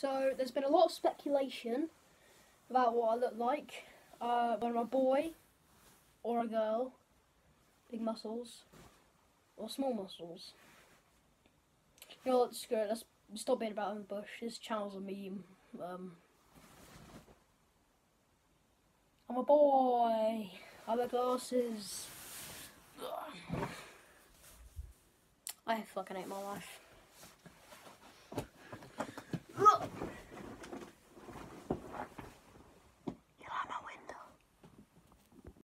So there's been a lot of speculation about what I look like. Whether I'm a boy or a girl, big muscles or small muscles. You know what, screw it, let's stop being about in the bush. This channel's a meme. I'm a boy. I wear glasses. I fucking hate my life.